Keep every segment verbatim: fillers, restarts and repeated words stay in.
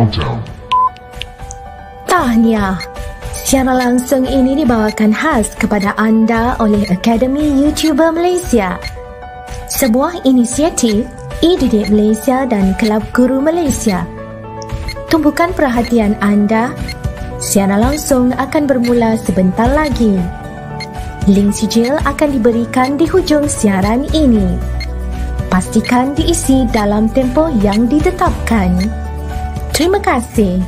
Countdown. Tahniah. Siaran langsung ini dibawakan khas kepada anda oleh Akademi YouTuber Malaysia. Sebuah inisiatif e-Didik Malaysia dan Kelab Guru Malaysia. Tumpukan perhatian anda. Siaran langsung akan bermula sebentar lagi. Link sijil akan diberikan di hujung siaran ini. Pastikan diisi dalam tempoh yang ditetapkan. Terima kasih.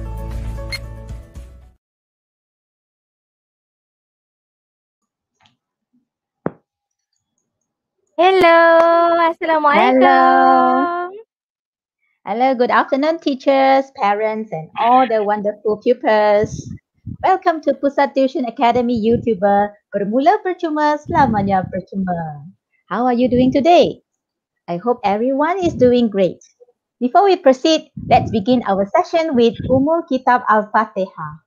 Hello, Assalamualaikum. Hello. Hello, good afternoon, teachers, parents, and all the wonderful pupils. Welcome to Pusat Tuition Academy YouTuber. Bermula percuma, selamanya percuma. How are you doing today? I hope everyone is doing great. Before we proceed, let's begin our session with Umul Kitab Al-Fatihah.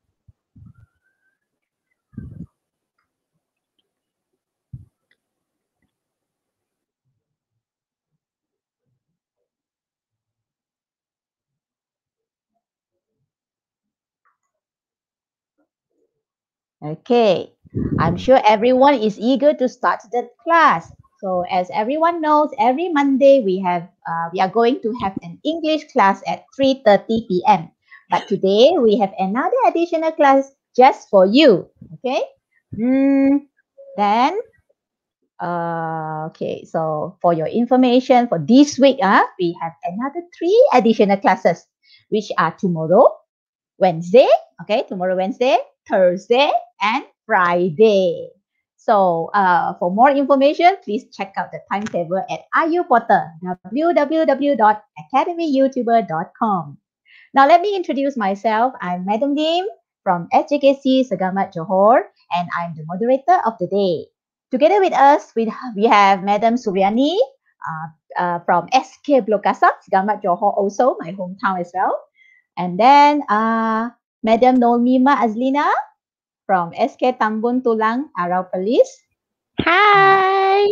Okay, I'm sure everyone is eager to start the class. So as everyone knows, every Monday we have uh, we are going to have an English class at three thirty p m But today we have another additional class just for you. Okay. Mm, then, uh, okay. So for your information, for this week, uh, we have another three additional classes, which are tomorrow, Wednesday. Okay, tomorrow Wednesday, Thursday, and Friday. So uh, for more information, please check out the timetable at I U Portal, w w w dot academy youtuber dot com. Now let me introduce myself. I'm Madam Lim from S J K C Segamat Johor, and I'm the moderator of the day. Together with us, we, we have Madam Suryani uh, uh, from S K Blokasa, Segamat Johor, also my hometown as well. And then uh, Madam Nolmima Azlina from S K Tambun Tulang, Arau Perlis. Hi.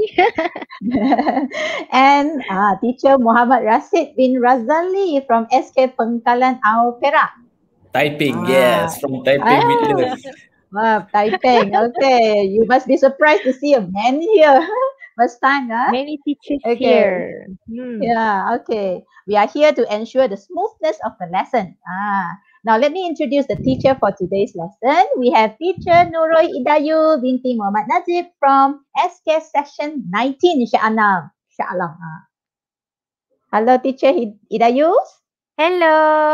And uh, teacher Muhammad Rasid bin Razali from S K Pengkalan Au Perak. Typing, Ah. yes, from Typing with Ah. Love. Wow, typing. Okay, you must be surprised to see a man here. First time, huh? Many teachers Okay. here. Hmm. Yeah, okay. We are here to ensure the smoothness of the lesson. Ah, now let me introduce the teacher for today's lesson. We have teacher Nurul Idayu binti Muhammad Najib from S K section nineteen, Insya-Allah. Insya-Allah. Ah. Hello, teacher Idayu. Hello.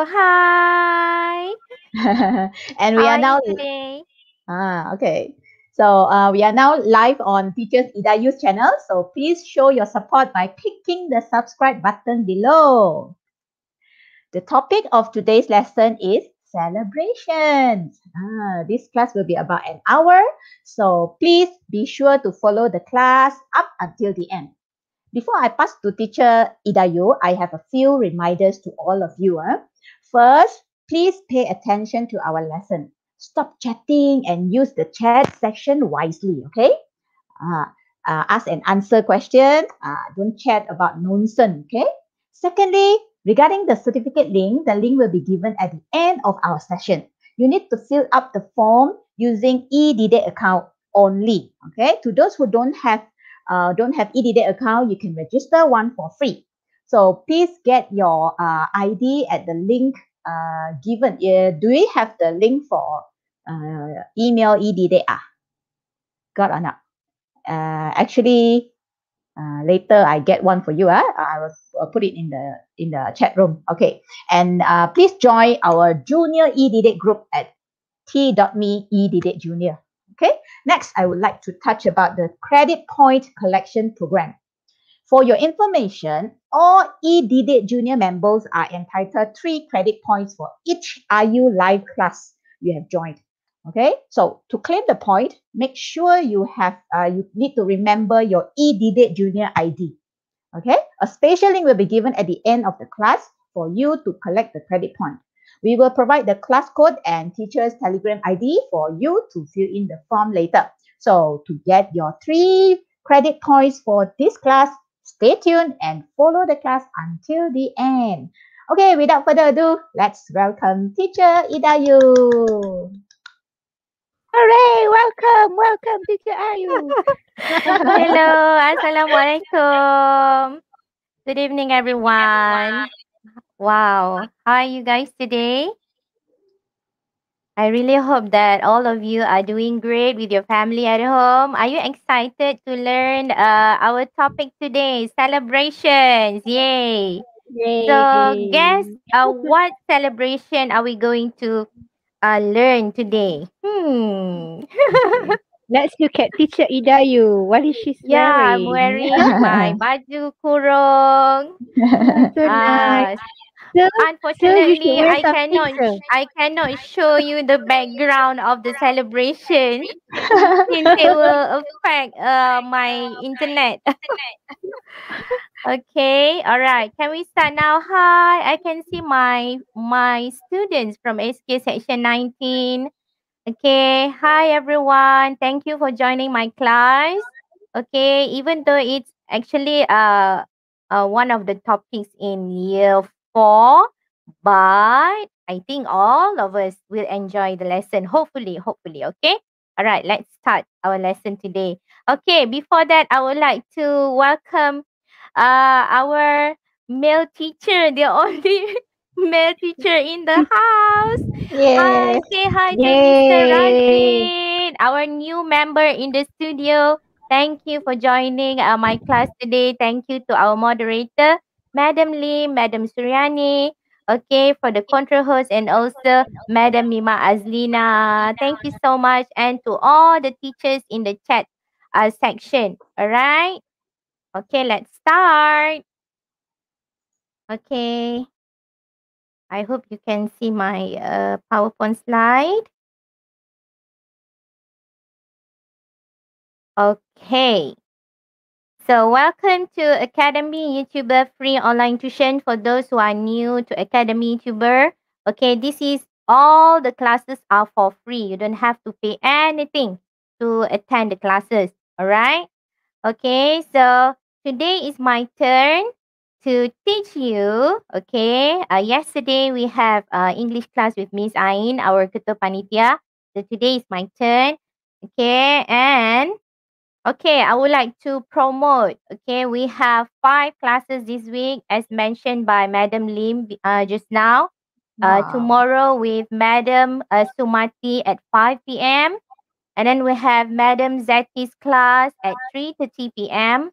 Hi. And we How are now you today? Ah, okay. So uh, we are now live on Teachers Idayu's channel. So please show your support by clicking the subscribe button below. The topic of today's lesson is celebrations. Ah, this class will be about an hour. So please be sure to follow the class up until the end. Before I pass to teacher Idayu, I have a few reminders to all of you. Huh? First, please pay attention to our lesson. Stop chatting and use the chat section wisely, okay? Uh, uh, ask and answer question. Uh, don't chat about nonsense, okay? Secondly, regarding the certificate link, the link will be given at the end of our session. You need to fill up the form using e-Didik account only, okay? To those who don't have uh, don't have e-Didik account, you can register one for free. So please get your uh, I D at the link uh, given. Uh, do we have the link for uh, email e-Didik? Ah, got or not? Uh, actually, uh, later I get one for you. Ah, I will I'll put it in the in the chat room. Okay, and uh, please join our junior e-Didik group at t.me e-Didik junior. Okay, next I would like to touch about the credit point collection program. For your information, all e-Didik junior members are entitled three credit points for each I U live class you have joined. Okay, so to claim the point, make sure you have uh, you need to remember your e-Didik junior I D. Okay, a special link will be given at the end of the class for you to collect the credit point. We will provide the class code and teacher's Telegram I D for you to fill in the form later. So to get your three credit points for this class, stay tuned and follow the class until the end. Okay, without further ado, let's welcome teacher Idayu. Hooray! Welcome, welcome, Teacher Ayu. Hello, Assalamualaikum. Good evening, everyone. Wow, how are you guys today? I really hope that all of you are doing great with your family at home. Are you excited to learn uh, our topic today? Celebrations. Yay. So, guess uh, what celebration are we going to uh, learn today? Hmm. Let's look at Teacher Idayu. What is she Yeah, I'm wearing? wearing my baju kurung. So Uh, nice. So, so you should unfortunately, wear I something. cannot So. I cannot show you the background of the celebration since it will affect uh my internet. Okay, all right. Can we start now? Hi, I can see my my students from S K section nineteen. Okay, hi everyone. Thank you for joining my class. Okay, even though it's actually uh, uh one of the topics in year four, but I think all of us will enjoy the lesson. Hopefully, hopefully. Okay. All right, let's start our lesson today. Okay, before that, I would like to welcome uh our male teacher, the only male teacher in the house. Hi, Yes. say hi to Mister Yay. Rashid, our new member in the studio. Thank you for joining uh, my class today. Thank you to our moderator, Madam Lee, Madam Suryani, okay, for the control host, and also Madam Mima Azlina. Thank you so much. And to all the teachers in the chat uh, section. All right. Okay, let's start. Okay. I hope you can see my uh, PowerPoint slide. Okay. So welcome to Academy YouTuber free online tuition for those who are new to Academy YouTuber. Okay, this is all the classes are for free. You don't have to pay anything to attend the classes. All right. Okay, so today is my turn to teach you. Okay, uh, yesterday we have uh, English class with Miss Ain, our Ketua Panitia. So today is my turn. Okay, and okay, I would like to promote. Okay, we have five classes this week, as mentioned by Madam Lim uh, just now. Uh, Wow. tomorrow with Madam uh, Sumati at five p m. And then we have Madam Zeti's class at three thirty p m.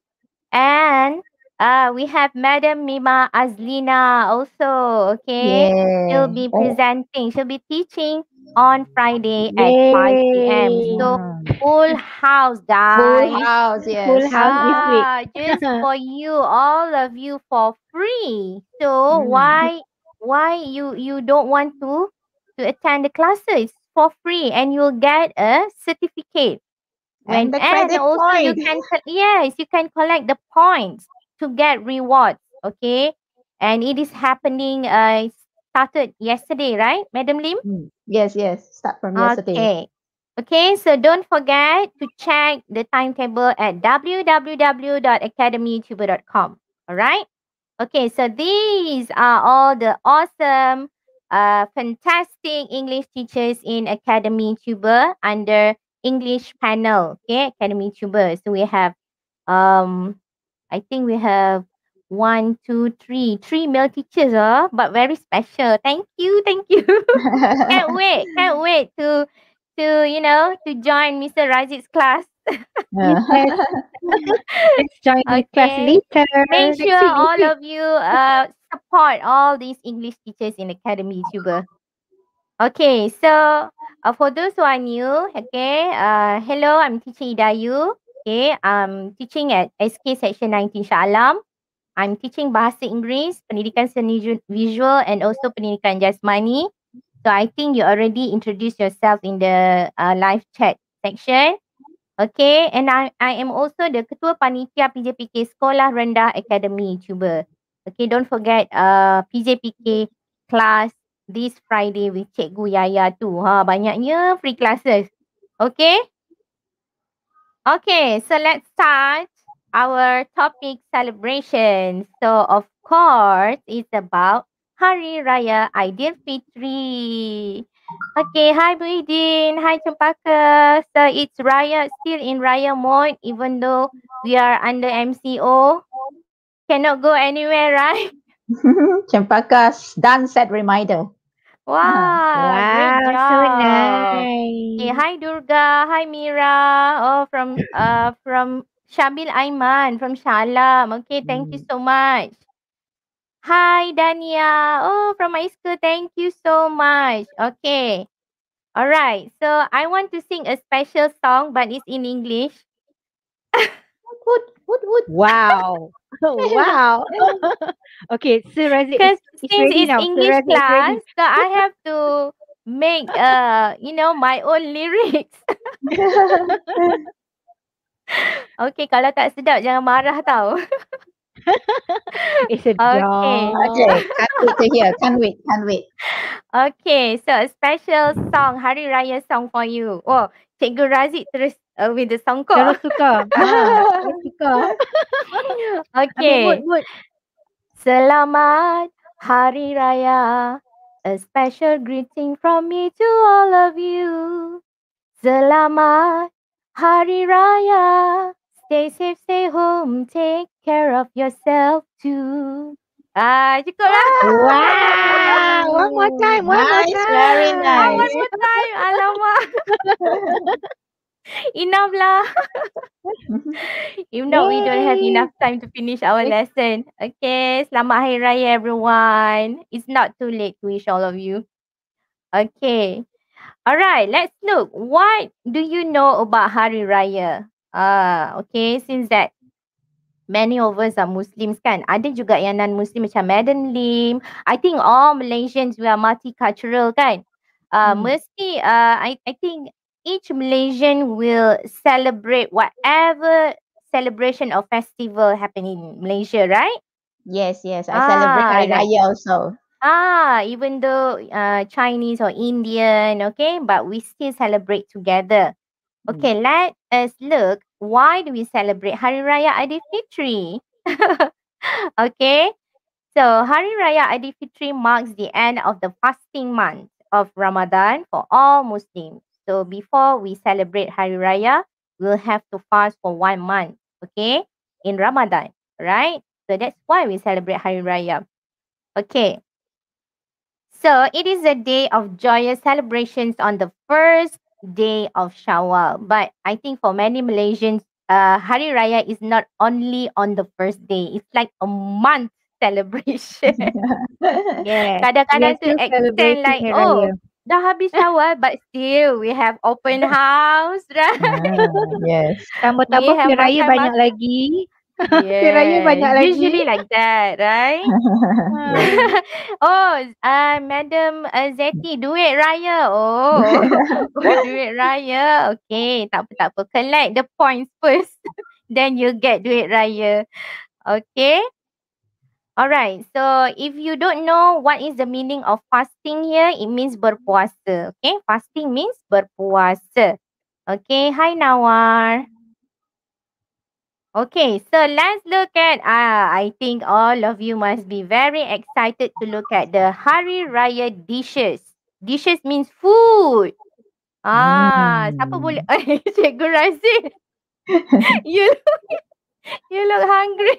And uh, we have Madam Mima Azlina also. Okay, she'll Yeah. be Oh. presenting. She'll be teaching on Friday at five p m. Yay. So Mm. full house, Full guys. house, Full yes. house this week. Ah, just for you, all of you for free. So Mm. why why you you don't want to to attend the classes for free, and you'll get a certificate. When And the and credit also you point. can co- yes, you can collect the points to get rewards. Okay, and it is happening. Uh, it started yesterday, right, Madam Lim? Mm. Yes, yes. Start from yesterday. Okay. Okay, so don't forget to check the timetable at w w w dot academy youtuber dot com. All right. Okay, so these are all the awesome, uh, fantastic English teachers in Academy Tuber under English panel. Okay, Academy Tuber. So we have, um, I think we have one, two, three, three male teachers, uh, but very special. Thank you, thank you. Can't wait, can't wait to, to you know, to join Mister Razid's class. Yes. Let's join the class Okay. later. Make Next sure week, next all week. of you uh support all these English teachers in Academy YouTuber. Okay, so uh, for those who are new, okay, uh, hello, I'm teacher Idayu. Okay, I'm teaching at S K section nineteen Shah Alam. I'm teaching Bahasa Inggeris, Pendidikan Seni Ju- Visual, and also Pendidikan Jasmani. So I think you already introduced yourself in the uh, live chat section. Okay, and I I am also the Ketua Panitia P J P K Sekolah Rendah Academy YouTuber. Okay, don't forget uh P J P K class this Friday with Cikgu Yaya tu. Ha, banyaknya free classes. Okay? Okay, so let's start our topic celebration. So of course, it's about Hari Raya Aidilfitri. Okay, hi Muhyiddin, hi Cempaka. So it's Raya, still in Raya mode, even though we are under M C O. Cannot go anywhere, right? Cempaka's done set reminder. Wow, great Wow, job. so Okay, nice. hi Durga, hi Mira. Oh, from uh from Shabil Aiman from Shalam. Okay, thank you so much. Hi Dania. Oh, from my school. Thank you so much. Okay. All right. So I want to sing a special song, but it's in English. Wood, wood, wood. Wow. Wow. Okay, Sir Razik is, Because is since ready it's now. Sir English Razik is class, ready. so I have to make uh you know my own lyrics. Okay, kalau tak sedap jangan marah tau. It's a Okay. Okay, can't wait to hear. Can't wait, can't wait. Okay, so a special song, Hari Raya song for you. Oh, Cikgu Razik terus uh, with the song ko. Terus suka. Ah, terus suka. Ambil mood, Okay. mood. Selamat Hari Raya. A special greeting from me to all of you. Selamat Hari Raya. Stay safe, stay home. Take care of yourself too. Ah, cukup lah. Wow. One more time, one more Nice, time. very Ah, nice. one more time. Alamak. Enough lah. If not, we don't have Yay. enough time to finish our lesson. Okay, Selamat Hari Raya everyone. It's not too late to wish all of you. Okay. Alright, let's look. What do you know about Hari Raya? Ah, okay, since that many of us are Muslims kan. Ada juga yang non-Muslim macam Madam Lim. I think all Malaysians we are multicultural kan. Uh, Hmm. Mesti, uh, I, I think each Malaysian will celebrate whatever celebration or festival happen in Malaysia, right? Yes, yes. I celebrate Ah, Hari like Raya also. Ah, even though uh, Chinese or Indian, okay, but we still celebrate together. Mm. Okay, let us look. Why do we celebrate Hari Raya Aidilfitri? Okay, so Hari Raya Aidilfitri marks the end of the fasting month of Ramadan for all Muslims. So before we celebrate Hari Raya, we'll have to fast for one month, okay, in Ramadan, right? So that's why we celebrate Hari Raya. Okay. So it is a day of joyous celebrations on the first day of Shawwal. But I think for many Malaysians, uh, Hari Raya is not only on the first day. It's like a month celebration. Yes. We are Kadang-kadang to still extend celebrating like, Hari oh, Raya. dah habis Shawwal, but still we have open house, right? Ah, yes. We Tambah-tambah have Hari Raya banyak makan-makan. lagi. Hari Raya Yeah, banyak lagi. usually like that, right? Yes. Oh, uh, Madam uh, Zeti, duit raya. Oh, oh, duit raya. Okay, tak apa, tak apa. Collect the points first. Then you get duit raya. Okay. Alright, so if you don't know what is the meaning of fasting here, it means berpuasa. Okay, fasting means berpuasa. Okay, hi Nawar. Okay, so let's look at, ah, I think all of you must be very excited to look at the Hari Raya dishes. Dishes means food. Ah, siapa boleh? Mm. Cikgu Razif, you, you look hungry.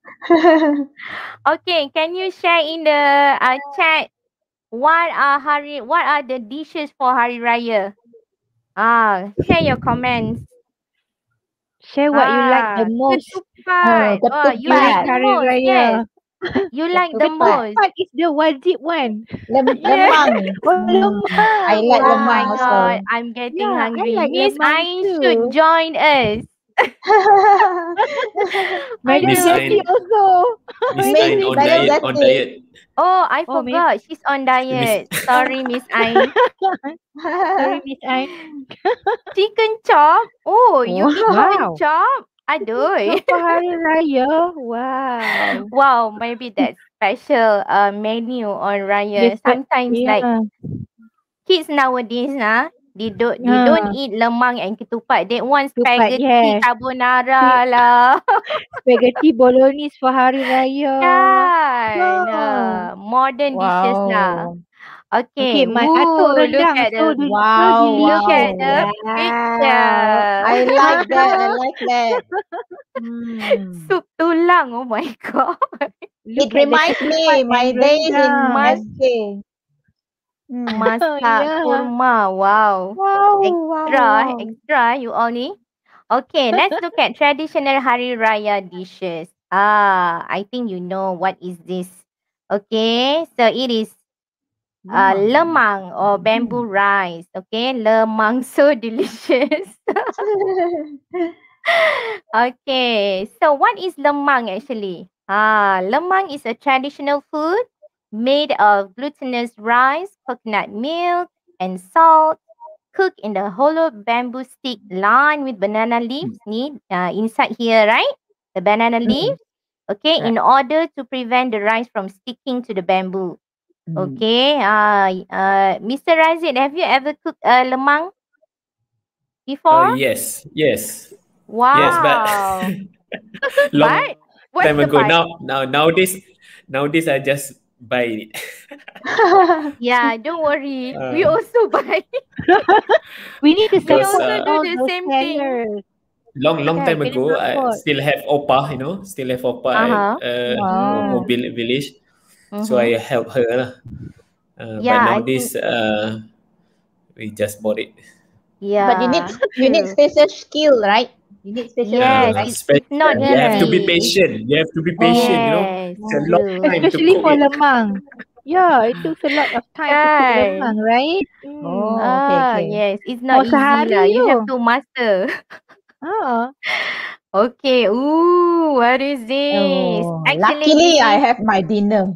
Okay, can you share in the uh, chat what are Hari, what are the dishes for Hari Raya? Ah, share your comments. Share what you like the Ah, most ketupat. Oh, Oh, you ketupat. like during the Hari most, Raya. yes. You like the Ketupat. most. Ketupat is the wajib one. Lem Yeah. lemang. Oh, Hmm. lemang. I like Oh lemang my also. god, I'm getting Yeah, I hungry. like Miss lemang Ain too. should join us. Madam Miss Aduh. Zeti Ain, also. Miss Miss Ain on Madam diet, on Zeti. diet. Oh, I Oh, Miss. forgot. She's on Miss, diet. Sorry, Miss Ain. Sorry, Miss Ain. Chicken chop? Oh, you eat chicken Wow. chop? Aduh. Chop for Hari Raya. Wow. Wow, maybe that's special uh, menu on Raya. Yes, but Sometimes like yeah. kids nowadays, nah, They don't they don't Ah, eat lemang and ketupat. They want ketupat, spaghetti yes. carbonara lah. Spaghetti bolognese for Hari Raya. Kan. Yeah. Uh, modern dishes lah. Wow. Okay, Okay. my atuk Ooh, look rendang at so, the del- so Wow, look delicious. at the wow. picture. I like that. I like that. Hmm. Sup tulang. Oh my god. Look It at the reminds ketupat me and my days in rendang. Mas- S K. Hmm. Masak Yeah. kurma. Wow. Wow, Extra, wow. extra you all ni. Okay, let's look at traditional Hari Raya dishes. Ah, I think you know what is this. Okay, so it is uh, Lemang. lemang or bamboo Hmm. rice. Okay, lemang so delicious. Okay, so what is lemang actually? Ah, lemang is a traditional food made of glutinous rice, coconut milk, and salt, cooked in the hollow bamboo stick lined with banana leaves. Need uh, inside here, right? The banana Hmm. leaves. Okay, Right. in order to prevent the rice from sticking to the bamboo. Hmm. Okay, uh, uh, Mister Razid, have you ever cooked uh, lemang Oh, before? yes, yes, yes, but Wow. long But what's time the ago. but? Now, now, nowadays, nowadays I just buy it. Yeah, don't worry. We Uh, also buy. We need to We because support also uh, do all the those same thing. sellers. long, long Yeah, time kena ago, I support. still have Opa, you know, still have Opa at Uh-huh. uh, Wow. Mobil Village, so Mm-hmm. I help her lah. Uh, but Yeah, I think nowadays, uh, we just bought it. But you need yeah, you need true. special skill, right? You need special skill, Yes, Uh, right? it's spe- it's not you have to be easy. It's, patient. You have to be patient. You know, yes, it's a long true. time to Especially cook for it. lemang. Yeah, it takes a lot of time to cook lemang, Kan? right? Mm. Oh, okay, Ah, okay. yes, it's not For easy lah. sehari You have tu. to master. Ah. Okay. Ooh, what is this? Oh, Actually, luckily this I is have my dinner.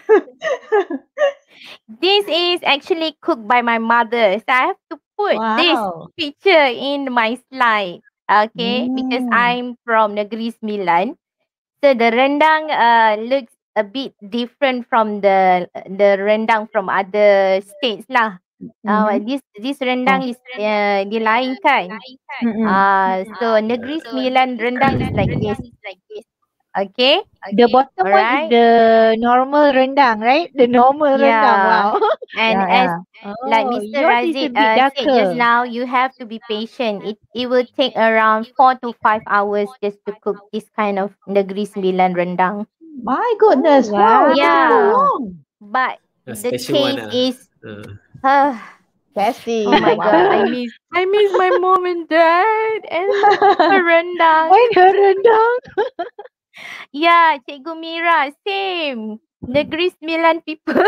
this is actually cooked by my mother. So I have to put this Wow. picture in my slide. Okay, because Mm. I'm from Negeri Sembilan. So the rendang uh, looks a bit different from the the rendang from other states lah. Uh, Mm-hmm. this this Oh. rendang is uh, dia lain kan. Mm-mm. Uh, so Negeri Sembilan rendang is like this. Okay, The bottom one is alright. the normal rendang, right? The normal rendang. Yeah, Wow. and Yeah, as yeah. like Oh, Mister yours is a Razid bit uh, said just darker. now, you have to be patient. It it will take around four to five hours just to cook this kind of Negeri Sembilan rendang. My Oh, goodness. Wow, it takes so Yeah, long. but A the special one. taste Ah. is Uh, uh, Tasty. oh my god, I Wow. miss I miss my mom and dad and the rendang. And her rendang. Yeah, Cikgu Mira, same. Negeri Sembilan people.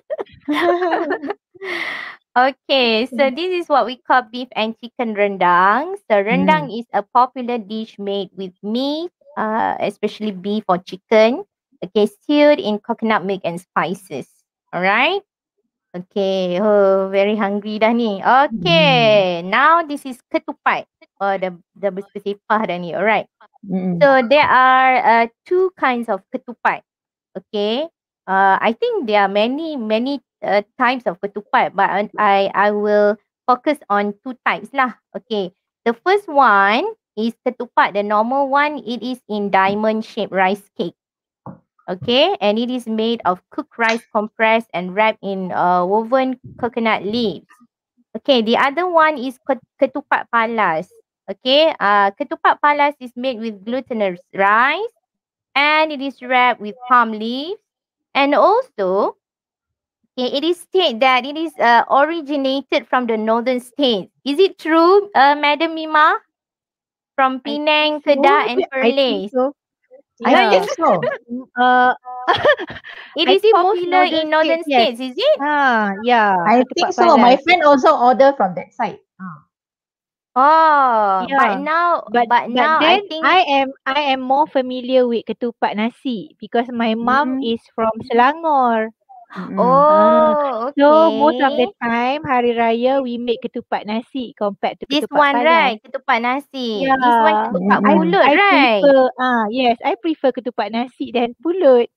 Okay, so this is what we call beef and chicken rendang. So rendang Mm. is a popular dish made with meat, uh, especially beef or chicken. Okay, stewed in coconut milk and spices. Alright. Okay, oh, very hungry dah ni. Mm. Okay, now this is ketupat. Oh, dah, dah bersepah dah ni. Alright. Mm. So there are uh, two kinds of ketupat. Okay. Uh, I think there are many many uh, types of ketupat, but I I I will focus on two types lah. Okay. The first one is ketupat. The normal one, it is in diamond shaped rice cake. Okay, and it is made of cooked rice compressed and wrapped in uh, woven coconut leaves. Okay, the other one is ket- ketupat palas. Okay, uh, ketupat palas is made with glutinous rice and it is wrapped with palm leaves. And also, okay, it is stated that it is uh, originated from the northern states. Is it true, uh, Madam Mima? From I think Penang, so. Kedah, and I think Perlis. so. I Yeah. think so. Mm, Uh, It I is think most popular northern in northern states, yes. states, is it? Ah, yeah. I Ketupat think so. My palas. friend also order from that side. Ah. Oh, but Yeah. now, But but but now I then think I am I am more familiar with ketupat nasi because my mom Mm. is from Selangor. Mm-mm. Ah, oh, so most of the okay. time hari raya we make ketupat nasi compared to This ketupat one, palas. right? Ketupat nasi. This one Yeah. ketupat I Mm-mm. pulut, I right? prefer ah yes, I prefer ketupat nasi than pulut.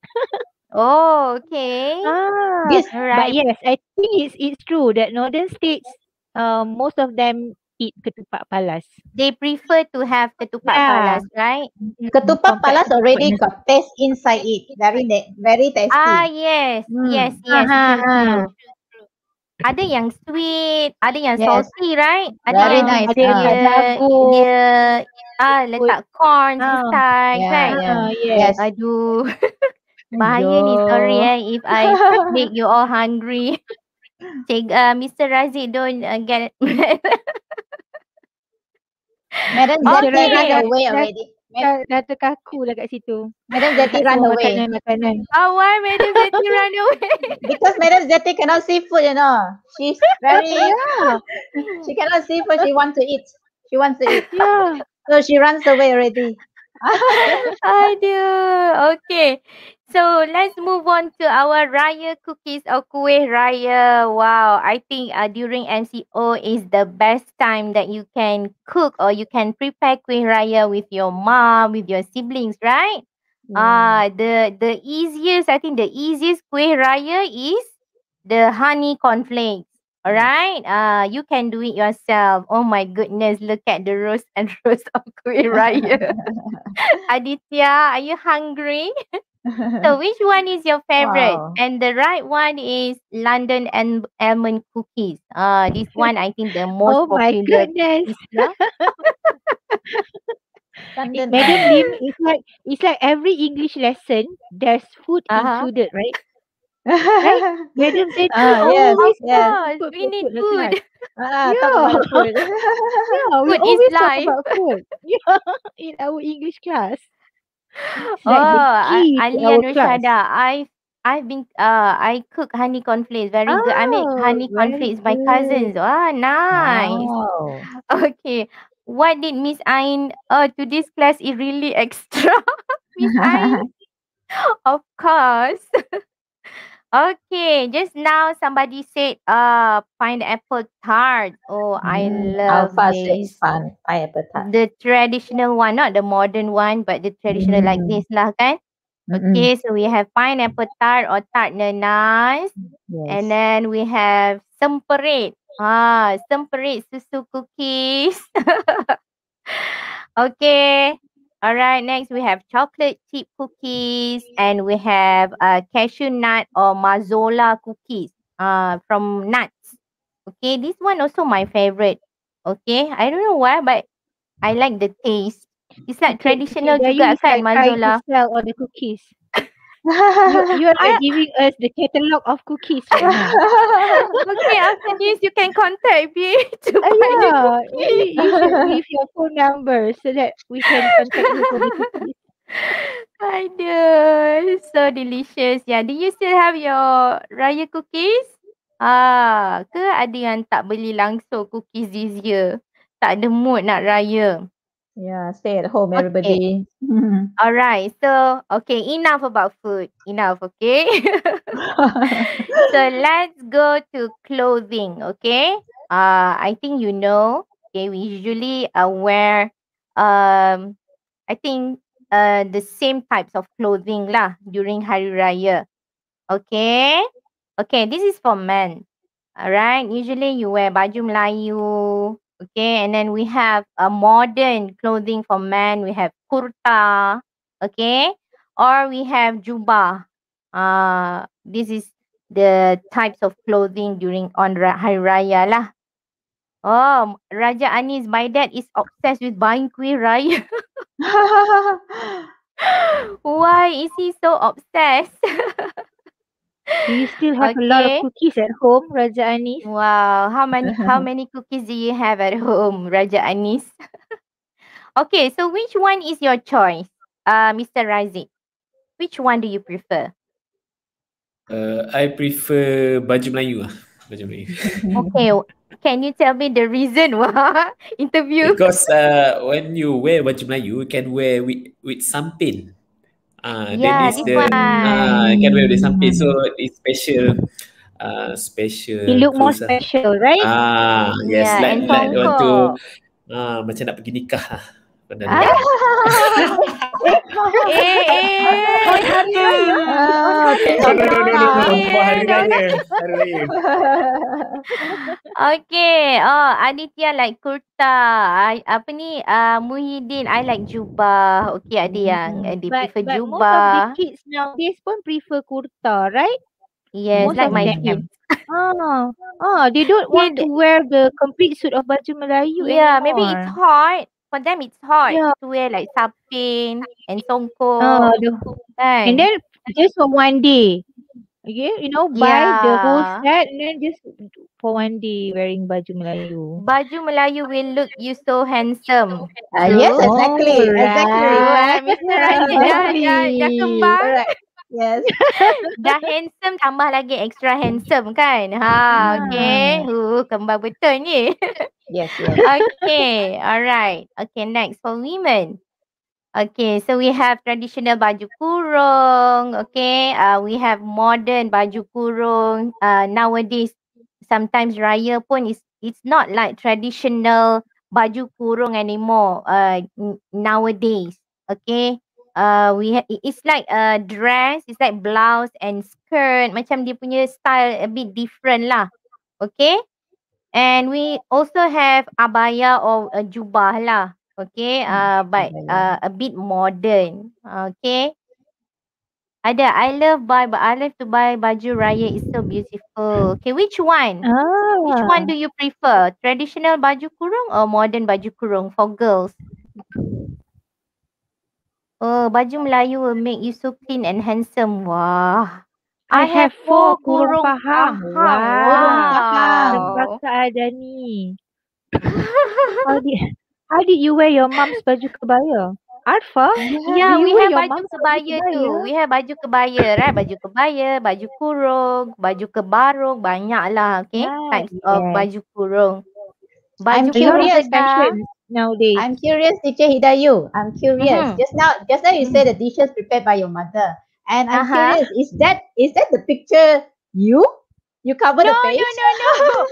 Oh, okay. Ah, This but Alright. yes, I think it's it's true that northern states uh, most of them eat ketupat palas. They prefer to have ketupat Yeah. palas, right? Mm, Ketupat compared palas to already ketupat got taste inside it. Very na- very tasty. Ah, yes. Hmm. Yes, nasi. yes. Ah, True, ah, ah. true. Ada yang sweet, ada yang Yes. salty, right? Ada Very yang nice. Ada yang Ah. dia, jagung. dia ah letak corn Ah. inside, Yeah, right? yeah. Ah, yes. Yes. Aduh. Bahaya ni, Aduh. sorry eh if I make you all hungry. Cik, uh, Mister Razik, don't uh, get Madam Mister Zeti Okay. run Razik away dah- already. Ma- Dah, dah terkaku lah kat situ. Madam Zeti Dekat run semua away. makanan-makanan. Oh, why Madam Zeti run away? Because Madam Zeti cannot see food, you know. She's very, Yeah. she cannot see food. She wants to eat. She wants to eat. Yeah. So she runs away already. Aduh. Okay. So let's move on to our Raya cookies or kuih Raya. Wow. I think uh, during M C O is the best time that you can cook or you can prepare kuih Raya with your mom, with your siblings, right? Ah, the the easiest, I think the easiest kuih Raya is the honey cornflakes. Alright? Uh, you can do it yourself. Oh my goodness, look at the roast and roast of kuih Raya. Aditya, are you hungry? So which one is your favorite? Wow. And the right one is London and almond cookies. Uh, this one I think the most Oh my popular. goodness. Is, yeah? London Madam Eye. Lim, it's like it's like every English lesson there's food Uh-huh. included, right? Right? Madam Zeti Ah, yes, always Of yes. course, put, we put, need put the food. class. Ah, talk Yeah. about food. Yeah, we Food is always talk life. about food. Yeah, in our English class. It's Oh, like the A- key to Alia our class. Nurshada, I've I've been uh I cook honey cornflakes. Very good. I make Oh, honey very cornflakes by good. cousins. Ah, nice. Wow. Okay. What did Miss Ain uh to this class is really extra? Miss Ain? Of course. Okay, just now somebody said uh pineapple tart. Oh, I Mm, love Alpha says this. fun. Pineapple tart. The traditional one, not the modern one, but the traditional like Mm. this lah kan. Mm-mm. Okay, so we have pineapple tart or tart nanas. And Yes. then we have semperit. Ah, semperit susu cookies. Okay. All right. Next, we have chocolate chip cookies, and we have uh, cashew nut or mazola cookies. Uh, from nuts. Okay, this one also my favorite. Okay, I don't know why, but I like the taste. It's like Okay, traditional okay, juga Bayu is kan like trying mazola. to sell all the cookies. You, you are like giving us the catalogue of cookies right now. Okay, after this you can contact me to Uh, buy the yeah, cookies. maybe you should leave your phone number so that we can contact you for the cookies. Aduh, so delicious. Yeah, do you still have your raya cookies? Ah, ke ada yang tak beli langsung cookies this year? Tak ada mood nak raya. Yeah, stay at home, Okay. everybody. Alright, so okay, enough about food. Enough, okay? So let's go to clothing, okay? Uh, I think you know, okay, we usually uh, wear, um, I think uh, the same types of clothing lah during Hari Raya. Okay? Okay, this is for men. Alright, usually you wear baju Melayu, okay, and then we have a modern clothing for men. We have kurta, okay, or we have jubah. Uh, this is the types of clothing during on Ra- Hari Raya lah. Oh, Raja Anis, my dad is obsessed with buying kuih raya. Why is he so obsessed? Do you still have a lot of Okay. cookies at home, Raja Anis? Wow, how many how many cookies do you have at home, Raja Anis? Okay, so which one is your choice, uh, Mister Razik? Which one do you prefer? Uh, I prefer baju Melayu lah. Baju Melayu. Okay, can you tell me the reason why? Interview. Because uh, when you wear baju Melayu, you can wear with with sampin. Ah, Yeah, that is this the one. ah, can wear with sampin. So it's special, uh, special. You look more clothes lah. special, right? Ah, yes, Yeah, like and like want to, tongkol. ah, macam nak pergi nikah lah. Pada Ah. Eh, eh. On hari raya. Ah, On hari No, no, no, no, no, no. Eh, For hari don't- raya. Hari raya. Okay. Oh, Aditya like kurta. I, apa ni? Uh, Muhyiddin, I like jubah. Okay, ada yang uh, they But prefer but most of the jubah. kids nowadays pun prefer kurta, right? Yes, Most like of my them. kids. Ah, ah, they don't want to They- wear the complete suit of baju Melayu Yeah, anymore. maybe it's hot. For them, it's hot Yeah. to wear like sapin and Ah, songkok. the, Kan? and then just for one day. Okay, you know, buy the whole Yeah. set and then just for one day wearing baju Melayu. Baju Melayu will look you so handsome. Uh, True. yes, exactly. Oh, Exactly. True, right. eh? Mister Rashid dah, dah, dah Exactly. kembang. Correct. Yes. Dah handsome tambah lagi extra handsome kan? Ha, okay. Uh, kembang betul ni. Yes, yes. Okay, alright. Okay, next for women. Okay, so we have traditional baju kurung. Okay, uh, we have modern baju kurung. Uh, nowadays, sometimes raya pun is it's not like traditional baju kurung anymore. Uh, n- nowadays, okay. Uh, we ha- it- it's like a dress, it's like blouse and skirt. Macam dia punya style a bit different lah. Okay. And we also have abaya or a jubah lah. Okay, uh, but uh, a bit modern. Okay. Ada, I love buy, but I love to buy baju raya. It's so beautiful. Okay, which one? Which one Ah, do you prefer? Traditional baju kurung or modern baju kurung for girls? Oh, baju Melayu will make you so clean and handsome. Wah. I have four kurung pahang. pahang. Wow. Kurung pahang. Terbakar ada ni. How did how did you wear your mom's baju kebaya? Arfa? Yeah, do you we wear have your baju mom's kebaya tu. We have baju kebaya, right? Baju kebaya, baju kurung, baju kebarung, banyak lah, okay? Right, Types of yes. baju kurung. I'm Baju A lot kurung of curious, sedar. fashions nowadays. I'm curious, teacher Hidayu. I'm curious. Mhm. Just now, just now you said the dishes prepared by your mother, and I'm Uh-huh. curious. Is that is that the picture you? You cover No, the no, face? no, no.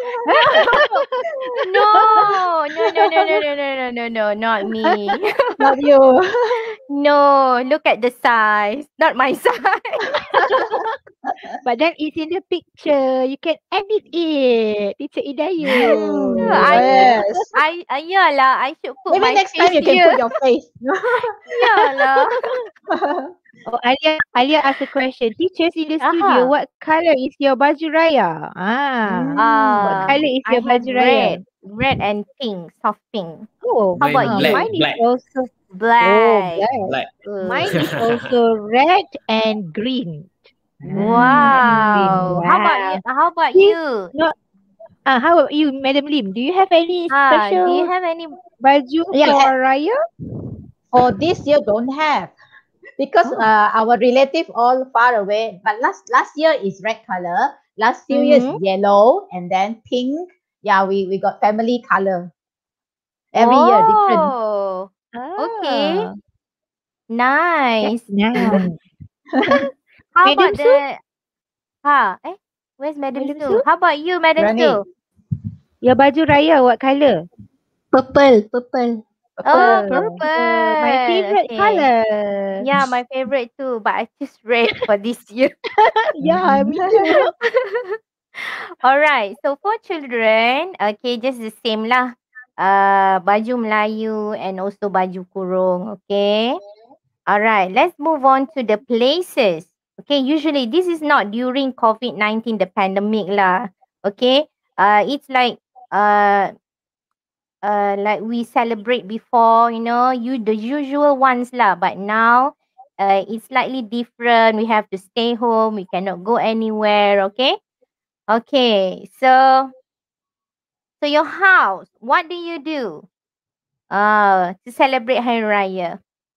No. No, no, no, no, no, no, no, no, no, not me. Not you. No, look at the size. Not my size. But then it's in the picture. You can edit it. Teacher Idayu. I, Yes. I, I, yalah, I should put Maybe my next time face you can here. put your face. Yalah. Oh, Alia, Alia asked a question. Teachers in the Aha. studio, what color is your baju raya? Ah, what Uh, color is I your have baju raya? red. Red and pink, soft pink. Oh, How Mine about ah, you? black, mine is black. also oh Black. black. Black. Uh, Mine is also red and green. wow. How about you? How about See? you? No, ah, how about you, Madam Lim? Do you have any Ah, do you special have any? baju Yeah, for raya? For this year, don't have. Because Oh. uh, our relative all far away. But last last year is red color. Last few years Mhm. yellow and then pink. Yeah, we, we got family color. Every year different. Oh, okay. Ah, Nice. nice. How Madam about Su? the? Ha, eh? Where's Madam Madam Su? Su? How about you, Madam Rani. Su? Your baju raya what color? Purple, purple. Oh, Purple. purple. My favorite Okay. color. Yeah, my favorite too, but I choose red for this year. Yeah, me too. Alright, so for children, okay, just the same lah. Uh, baju Melayu and also baju kurung, okay? Alright, let's move on to the places. Okay, usually this is not during COVID nineteen, the pandemic lah. Okay, uh, it's like uh, uh, like we celebrate before, you know, you the usual ones lah. But now, uh, it's slightly different. We have to stay home. We cannot go anywhere. Okay. Okay. So, so your house, what do you do? Uh, to celebrate Hari Raya.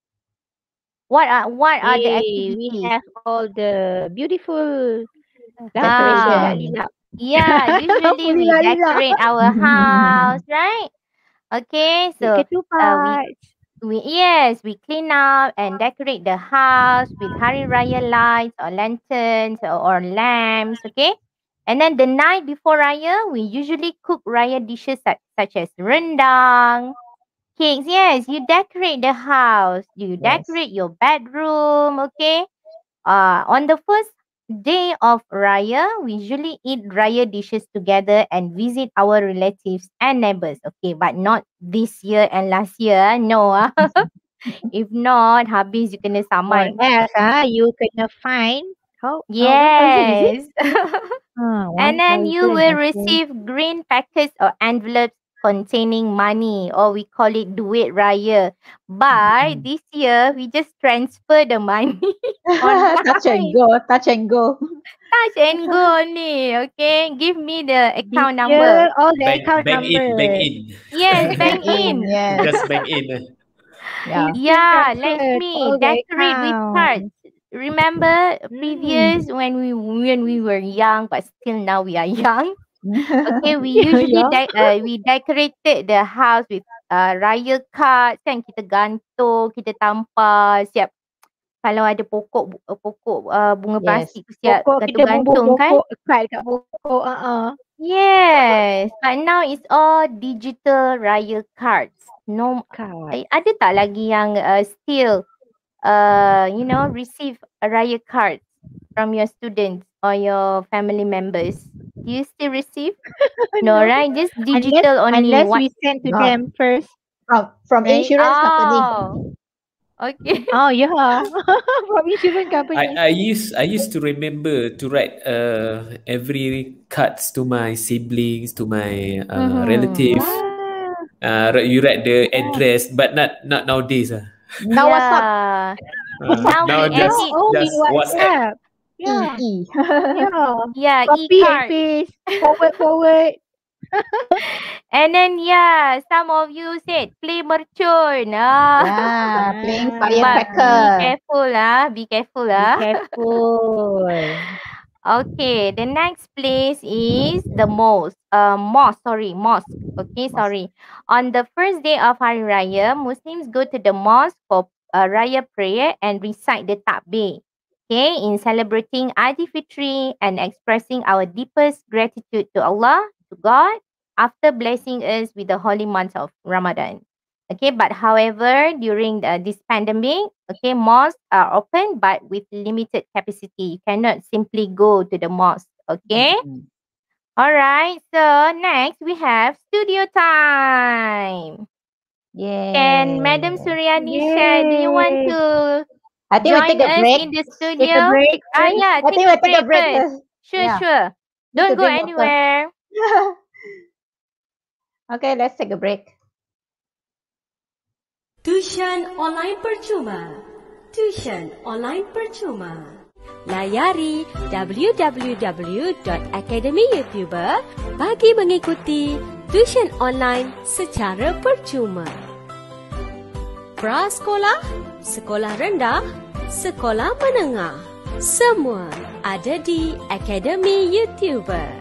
What are what are the Hey, we activities? have all the beautiful Ah, decoration. yeah, usually we Lila-lila. decorate our house, right? Okay, With so uh, we ketupat. we yes, we clean up and decorate the house with Hari Raya lights or lanterns or, or lamps, okay? And then the night before Raya, we usually cook Raya dishes such, such as rendang, cakes. Yes, you decorate the house, you Yes. decorate your bedroom, okay? Uh, on the first day of Raya, we usually eat Raya dishes together and visit our relatives and neighbors. Okay, but not this year and last year. No. ah. If not, habis you kena Or saman. else, ah, you kena fine. How? Uh, one thousand is it? Yes. Ah, And then you one thousand. will Okay. receive green packets or envelopes containing money, or we call it duit raya. But Mm. this year, we just transfer the money Touch and online. go, touch and go. Touch and go only. Okay, give me the This account year, number. all the Bank, account bank in, numbers. bank in. Yes, bank In, in. yes. Just bank in. Yeah. Instant Yeah, transfer let to me all the decorate with cards. accounts. Remember Mm. previous when we when we were young, but still now we are young. Okay, we Yeah, usually yeah. de- uh, we decorated the house with uh, raya cards kan, kita gantung, kita tampal, siap kalau ada pokok bu- uh, pokok uh, bunga Yes. plastik tu siap Pokok kita bubuh gantung-gantung kan. pokok, kat kat pokok. Uh -uh. Yes, but now it's all digital raya cards. No, Card. eh, ada tak lagi yang uh, still uh, you know, receive a raya card from your students or your family members? Do you still receive? No, No. right? Just Unless, digital only. unless What? we send to Not. them first, From, from right? insurance company. Oh, okay. Oh, yeah. From insurance company. I, I used I used to remember to write uh every cards to my siblings, to my uh, Mhm. relatives. Ah. Uh, you write the address, but not not nowadays. Uh. Now WhatsApp. Yeah. Uh, Now now we just edit. Oh, in just WhatsApp. WhatsApp. E, Yeah. E. Yeah. Yeah, Copy and e-card. paste. Forward, forward. And then yeah, some of you said play mercun. Ah. Yeah, playing Ah. But be firecracker. careful ah, be careful Be ah. careful. Okay, the next place is the mosque. Uh, mosque, sorry, mosque. Okay, Mosque. sorry. On the first day of Hari Raya, Muslims go to the mosque for uh, Raya prayer and recite the takbir. Okay, in celebrating Aidilfitri and expressing our deepest gratitude to Allah, to God, after blessing us with the holy month of Ramadan. Okay, but however, during the, this pandemic, okay, mosques are open but with limited capacity. You cannot simply go to the mosque. Okay. Mm. All right. So next we have studio time. Yay. Can Madam Suryani share? Do you want Yay. to I think we'll join take a us break. in the Take a studio? break Ah, first. yeah. I Take think a we'll take a break break first. first. Sure, Yeah. sure. Need Don't to go drink water. anywhere. Okay, let's take a break. Tuition online percuma. Tuition online percuma. Layari w w w dot academy youtuber bagi mengikuti tuition online secara percuma. Prasekolah, sekolah rendah, sekolah menengah, semua ada di Academy YouTuber.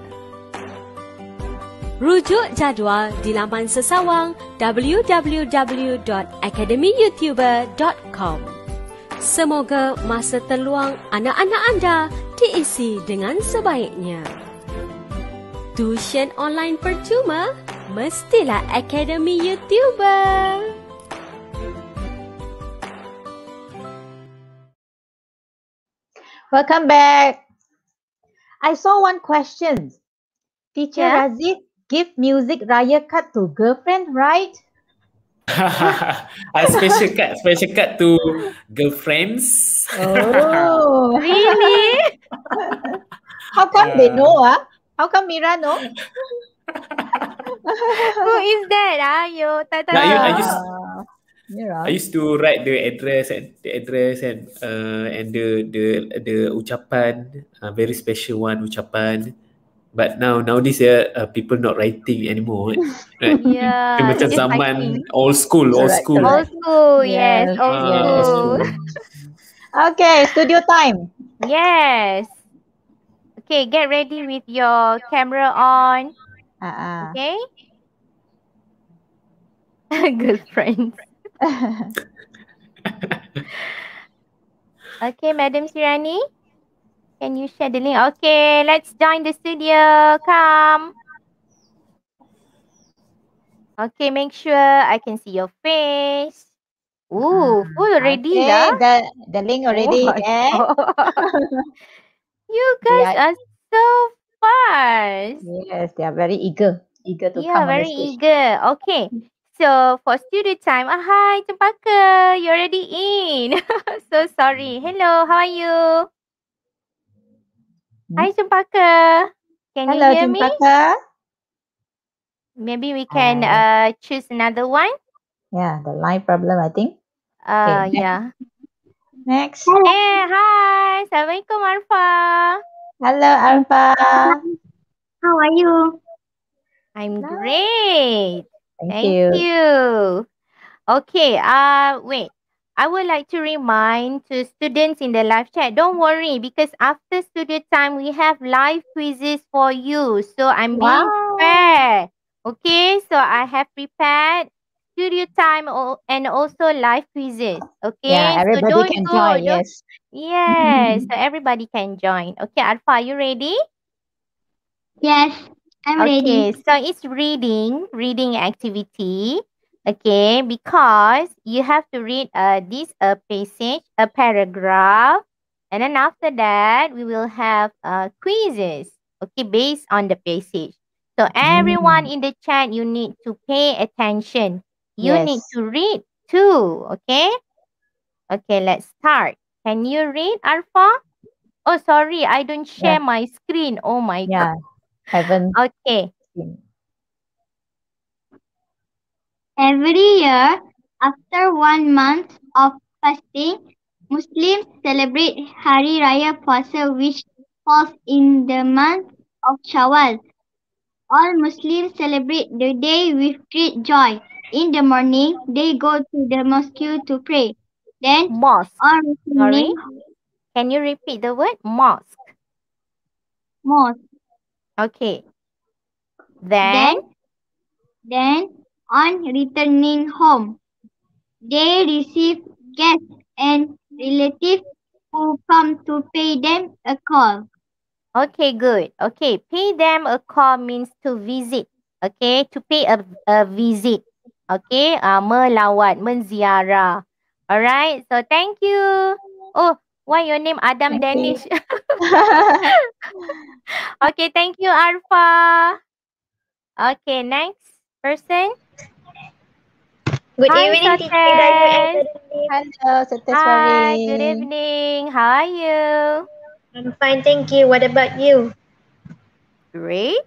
Rujuk jadual di laman sesawang w w w dot academy youtuber dot com. Semoga masa terluang anak-anak anda diisi dengan sebaiknya. Tuition online percuma mestilah Academy YouTuber. Welcome back. I saw one question. Teacher Yeah. Razik give music raya card to girlfriend, right? A special card, special card to girlfriends. Oh. Really? How come they Uh, know? Ah? How come Mira know? Who is that? Ah, you tak tahu. Nah, you- I used Ah, Mira. I used to write the address and the address and uh and the the the ucapan, uh, very special one ucapan. But now nowadays uh, uh people not writing anymore, right? Dia Yeah, macam just zaman typing. old school, old Correct, school. Old correct. school, yes, Yes, old Ah, yes. old school. school. Okay, studio time. Yes. Okay, get ready with your camera on. Ah, Okay. Girlfriends. Okay, Madam Sirani, can you share the link? Okay, let's join the studio. Come. Okay, make sure I can see your face. Ooh, full already okay, lah. the the link already Oh my there. God. You They guys are, are so fast. yes, they are very eager, eager to Yeah, come on the very stage. eager. Okay. So for studio time, ah, hi, Cempaka, you're already in. So sorry. Hello, how are you? Hi, Hmm? Cempaka. Can you Hello, hear me? Cempaka. Maybe we can Uh, uh choose another one. yeah, the line problem, I think. Uh, Okay, next. yeah. Next. Eh, hi. Assalamualaikum, Arfa. Hello, Alpha. How are you? I'm Nice. great. Thank Thank you. you. Okay, uh, wait. I would like to remind to students in the live chat, don't worry because after studio time, we have live quizzes for you. So I'm being Wow. fair. Okay, so I have prepared studio time o- and also live quizzes. Okay, Yeah, so everybody don't can go. join. Don't. Yes. Yes, so everybody can join. Okay, Alpha, are you ready? Yes, I'm Okay, ready. so it's reading, reading activity. Okay, because you have to read uh, this uh, passage, a paragraph, and then after that, we will have uh, quizzes. Okay, based on the passage. So everyone Mm. in the chat, you need to pay attention. You Yes. need to read too. Okay. Okay, let's start. Can you read, Alpha? Oh, sorry, I don't share Yeah. my screen. Oh my Yeah. Haven't god. Okay. seen. Every year, after one month of fasting, Muslims celebrate Hari Raya Puasa, which falls in the month of Shawwal. All Muslims celebrate the day with great joy. In the morning, they go to the mosque to pray. Then, Mosque. on Sorry. returning Can you repeat the word mosque? mosque, Okay. Then, then, then on returning home, they receive guests and relatives who come to pay them a call. okay, good. Okay, pay them a call means to visit. Okay, to pay a, a visit. Okay, uh, melawat, menziarah. Alright, so thank you. Oh, why your name Adam Thank you. Danish? Okay, thank you, Arfa. Okay, next person. Good Hi, evening, teacher Dayu Sates. Academy. Hello, Hi, Sateswari. good evening. How are you? I'm fine, thank you. What about you? Great.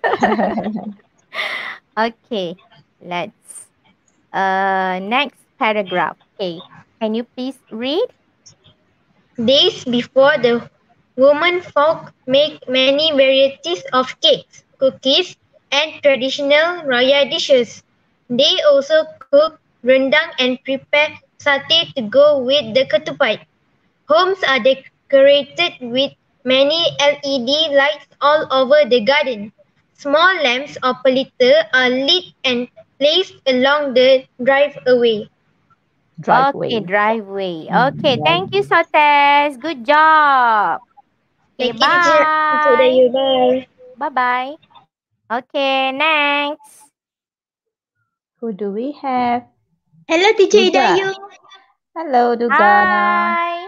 Okay, let's uh next paragraph. Okay, can you please read? Days before the women folk make many varieties of cakes, cookies, and traditional raya dishes. They also cook rendang and prepare satay to go with the ketupat. Homes are decorated with many L E D lights all over the garden. Small lamps or pelita are lit and placed along the driveway. Driveway. Okay, driveway. Mm, Okay, thank you, driveway. Sotes. Good job. Okay, Thank you, teacher. Teacher bye. Dayu. Bye. Bye-bye. Okay, next. Who do we have? Hello, Teacher Duga. Dayu. Hello, Duga. Hi.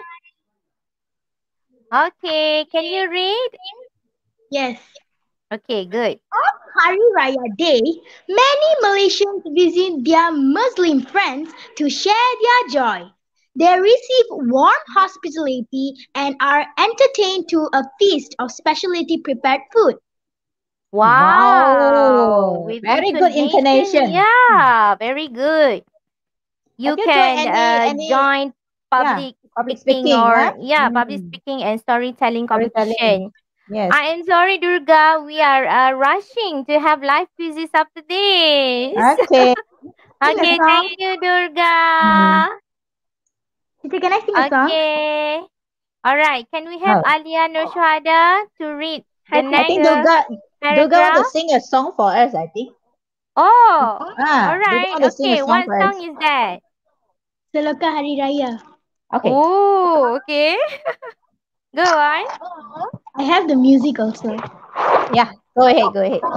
Okay, can you read? Yes. Okay, good. On Hari Raya Day, many Malaysians visit their Muslim friends to share their joy. They receive warm hospitality and are entertained to a feast of specially prepared food. Wow. Wow. With Very good intonation. intonation. Yeah, very good. You Have you can joined any uh, any join yeah, public public speaking speaking, or huh? yeah, public Mm, speaking and storytelling storytelling. competition. Yes. I am sorry, Durga. We are uh, rushing to have live quizzes after this. Okay. Okay, thank you, Durga. Mm. Teacher, can I sing a song? Okay. All right. Can we have Oh, Alia Nurshada to read the Hi, I think next teacher. Duga Duga want to paragraph? sing a song for us, I think. Oh, Ah, all Duga right. want to sing a Okay, song what for us. song is that? Seloka Hari Raya. Okay. Oh, okay. Go on. I have the music also. Yeah, go ahead, go ahead.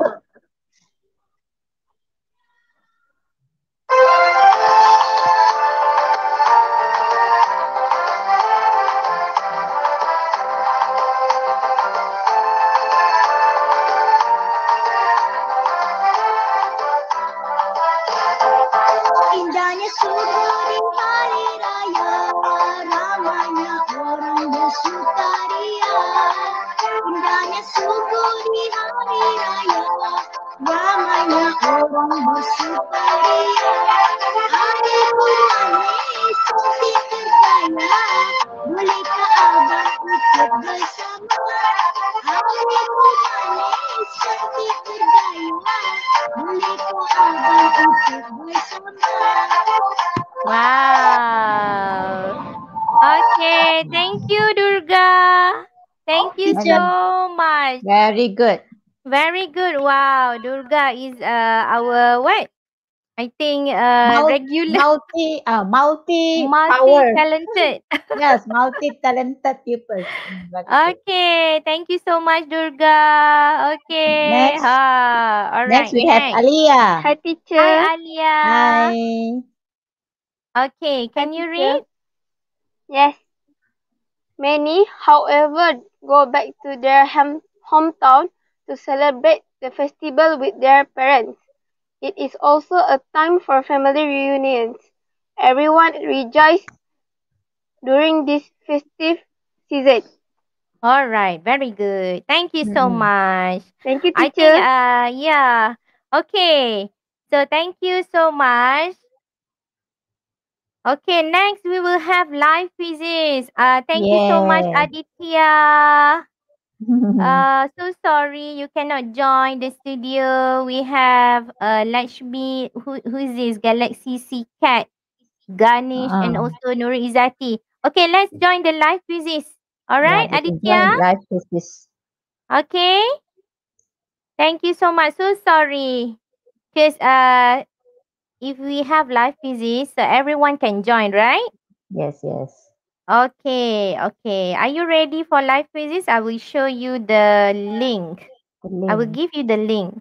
you, Durga. Thank you Teacher. so much. Very good. Very good. Wow, Durga is uh, our what? I think uh, Mul- regular, multi, uh, multi power. multi-talented. Yes, multi-talented pupils. Mm, bagus tu. Okay, thank you so much, Durga. Okay. Next. Ha, all Next right. we have Next. Alia. Hi, teacher. Hi, Alia. Hi. Okay, can Hi, you teacher. read? Yes. Many, however, go back to their ham- hometown to celebrate the festival with their parents. It is also a time for family reunions. Everyone rejoices during this festive season. All right, very good. Thank you so Mm-mm. much. Thank you, I teacher. think, uh, yeah. Okay, so thank you so much. Okay, next we will have live quizzes. Uh, thank you so much, Yeah. Aditya. Uh, so sorry you cannot join the studio. We have uh Lakshmi, who who is this? Galaxy C Cat, Ganesh, and Ah. also Nur Izzati. Okay, let's join the live quizzes. All Yeah, right, they can Aditya. join live quizzes. Okay. Thank you so much. So sorry, because uh, if we have live quizzes, so everyone can join, right? Yes, yes. Okay, okay. Are you ready for live quizzes? I will show you the link. The I will link. give you the link.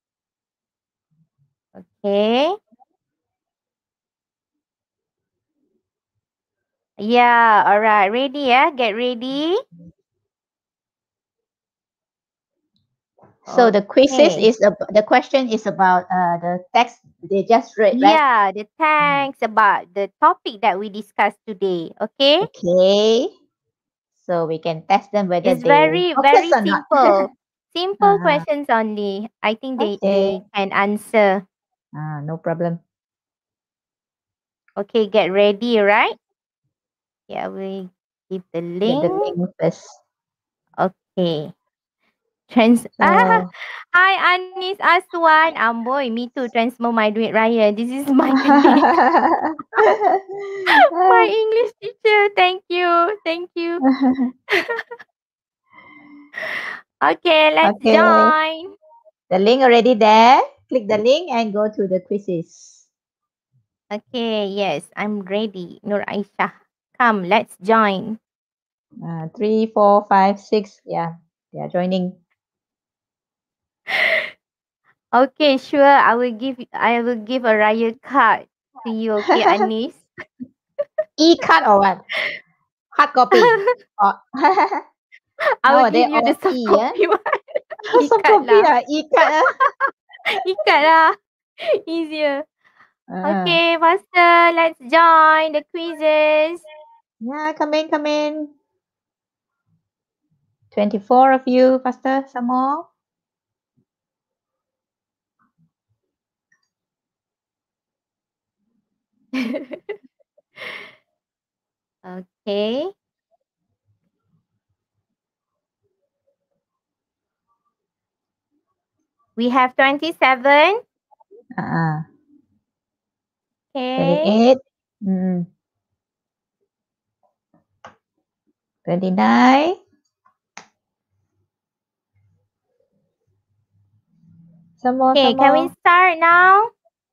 Okay. Yeah, all right. Ready, yeah? Get ready. So the quizzes Okay. is ab- the question is about uh the text they just read, right? Yeah, the thanks about the topic that we discussed today. Okay. Okay. So we can test them whether It's they very, focus very or not. simple. Simple Uh-huh. questions only. I think they, Okay. they can answer. Ah, no problem. Okay, get ready, right? Yeah, we give the Get the link. link first. Okay. Trans So ah, Hi Anis Aswan. Amboi, me too. Transfer my duit raya. This is my technique. My English teacher. Thank you. Thank you. Okay, let's Okay. join. The link already there. Click the link and go to the quizzes. Okay, yes, I'm ready. Nur Aisyah. Come, let's join. Uh, three, four, five, six. Yeah, they are joining. Okay, sure. I will give I will give a raya card to you, okay, Anis? E-card or what? Hard copy. Or I will nowadays give you the all soft E, yeah? copy one. Soft Ikat copy lah. ah, e-card ah. Ikat lah. Easier. Uh, Okay, faster. Let's join the quizzes. yeah, come in, come in. twenty-four of you, faster, some more. Okay. We have twenty-seven. Uh-uh. Okay. twenty-eight. Mm. twenty-nine. Some more, Okay, some can more. we start now?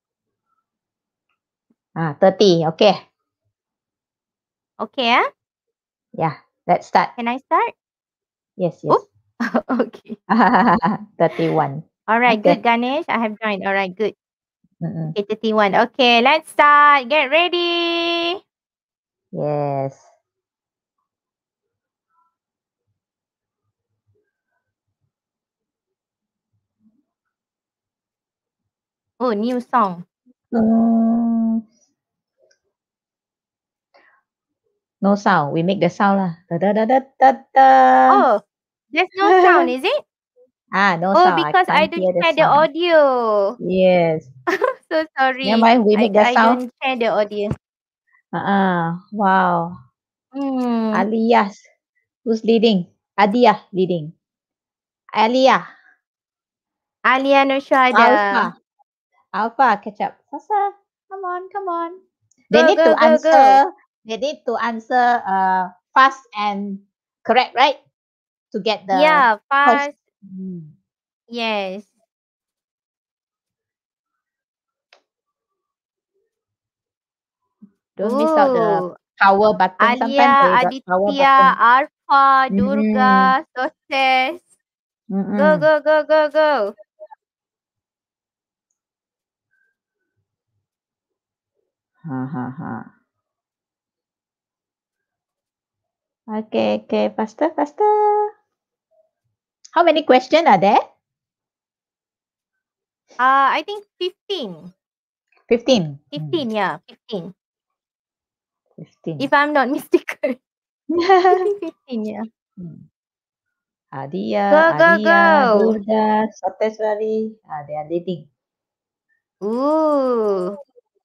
Ah, thirty. Okay. Okay, ah? Yeah, let's start. Can I start? Yes, yes. Oop. Okay. thirty-one. All right, Okay. good, Ganesh. I have joined. All right, good. Mm-mm. Okay, thirty-one. Okay, let's start. Get ready. Yes. Oh, new song. Mm. No sound. We make the sound lah. Da, da, da, da, da, da. Oh, there's no sound, is it? Ah, no Oh, sound. because I, can't don't hear the share the sound. audio. Yes. So sorry. Never mind. We I, make the I sound. don't share the audio. Uh-uh. Wow. Hmm. Aliyah. Who's leading? Adiyah leading. Aliyah. Alia Nushada. Alpha. Alpha, catch up. Faster. Come on, come on. They Go, need go, to go, answer. go. They need to answer uh fast and correct, right? To get the Yeah, first. fast. Mm. Yes. Don't miss out the Ooh. power button. Sometimes Alia, they got power Aditya, button. Arfa, Mm-mm. Durga, Success. Go, Mm-mm. go, go, go, go. Ha ha ha. Okay, okay, faster, faster. How many questions are there? Uh, I think fifteen. Fifteen. fifteen, yeah, fifteen. Fifteen. If I'm not mistaken. I think fifteen, yeah. Hmm. Adia, Go, go, Alia, go. Durga, Sateswari. Ah, they are leading. Ooh.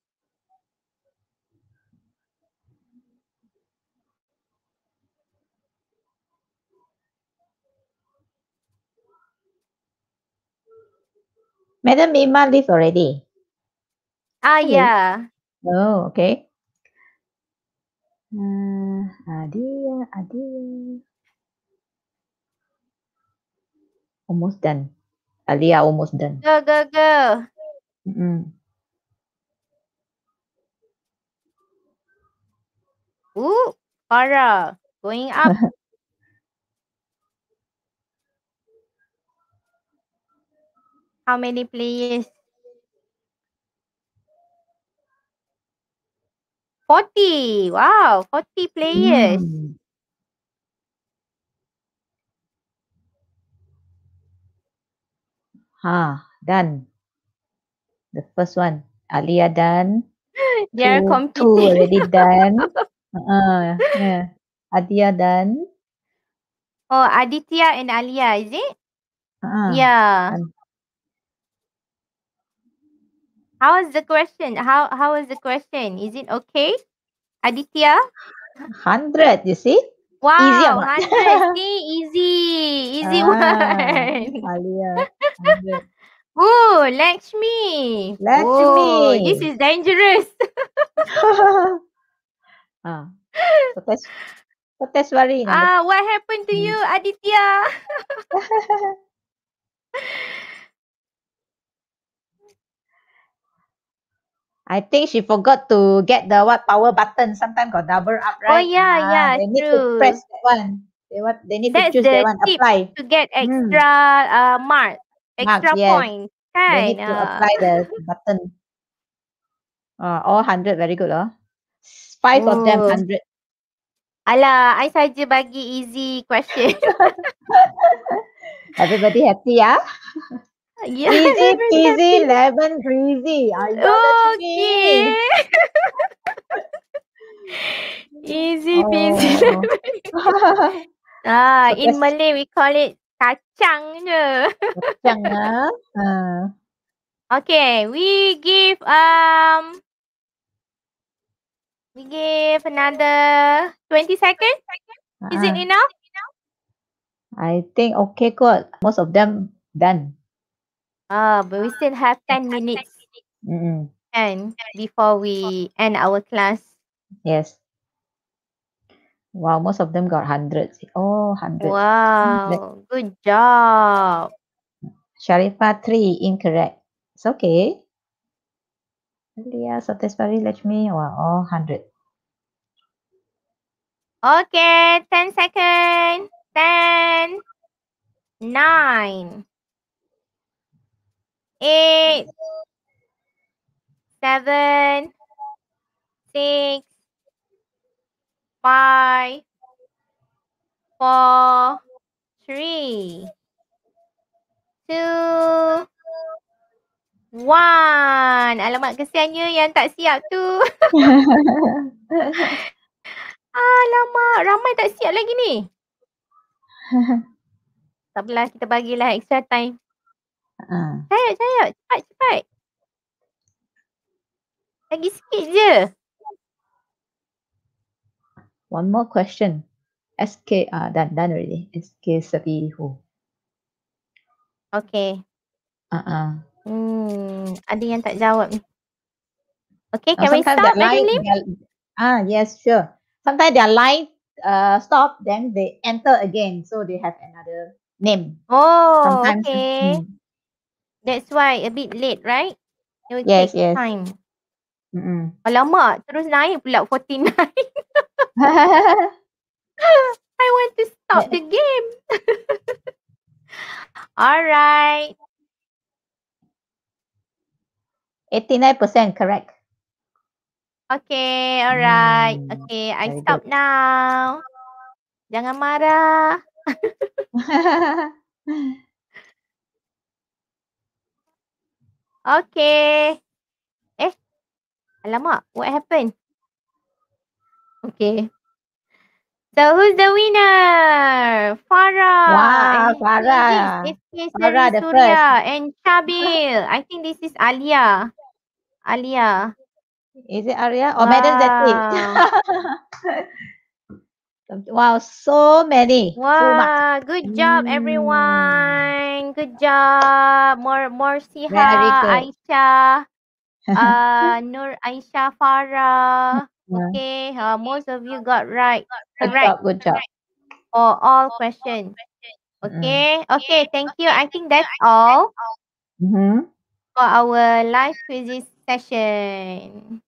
Madam Mima leave already. Ah, Hello. yeah. Oh, okay. Uh, Adia, Adia. Almost done. Alia almost done. Go, go, go. Mm-mm. Ooh, Farah. Going up. How many players? forty. Wow, forty players. Mm. Ha, done. The first one. Alia done. They're Two, two competing. already done. Uh, yeah. Adia done. Oh, Aditya and Alia, is it? Uh, Yeah. done. How is the question? How how is the question? Is it okay? Aditya? Hundred, you see? Easy or Wow, not? hundred. See, easy. Easy Ah, one. Alia, hundred. Ooh, Lakshmi. Oh, this Lakshmi. is dangerous. Ah, Sotes, Soteswari number. Ah, what happened to you, Aditya? I think she forgot to get the what power button. Sometimes got double up, Oh right? yeah, Ah, yeah, they need to true. press that one. They what? They need That's to choose that the one. tip Apply. to get Hmm. extra uh mark, Marks, extra yes. points, They kan? need to Ah. apply the button. Ah, all hundred, very good, oh. Five of them Oh. hundred. Alah, I saja bagi easy question. Everybody happy, yeah? Yeah, Easy everybody peasy, happy. lemon breezy. Ayah, Lakshmi. Okay. Easy peasy. Oh. Ah, So in that's Malay we call it kacang je. kacang, ah. Ah. Okay, we give um we give another twenty seconds. Is it Ah. enough? I think okay kot. Most of them done. Ah, but we still have ten minutes Mm-mm. and before we end our class. Yes. Wow, most of them got hundreds. Oh, hundred. Wow, good job. Sharifah, three, incorrect. It's okay. Leah, Sateswari, Lakshmi, wow, all hundred. Okay, ten seconds. ten, nine, eight, seven, six, five, four, three, two, one. Alamak, kesiannya yang tak siap tu. Alamak, ramai tak siap lagi ni. Tak apalah, kita bagilah extra time. uh, Cepat, cepat, cepat, cepat. Lagi sikit je. one more question. S K, uh, done, done already. S K Sarihu. Okay. Uh-uh. Hmm, ada yang tak jawab ni. Okay, Now, can we sometimes start, their Madam line, Lim? their, ah, yes, sure. Sometimes their line uh, stop, then they enter again. So they have another name. Oh, Sometimes. okay. Mm. That's why a bit late, right? It will Yes, take yes. time. Mm-mm. Alamak, terus naik pula forty-nine. I want to stop the game. Alright. eighty-nine percent correct. Okay, alright. Mm, Okay, I very stop good. now. Jangan marah. Okay. Eh, alamak, what happened? Okay. So who's the winner? Farah. Wow, And Farah. It's K Farah Seri the first. Surya and Chabil. I think this is Alia. Alia. Is it Arya or Madam Zati? Wow. Wow, so many. Full marks. Wow, good job Mm, everyone. Good job. More more very Siha, good. Aisyah, uh, Nur Aisyah Farah. Yeah. Okay, uh, most of you got right. Good Correct job, good job. for all questions. Okay, okay, thank you. I think that's all Mm-hmm. for our live quizzes session.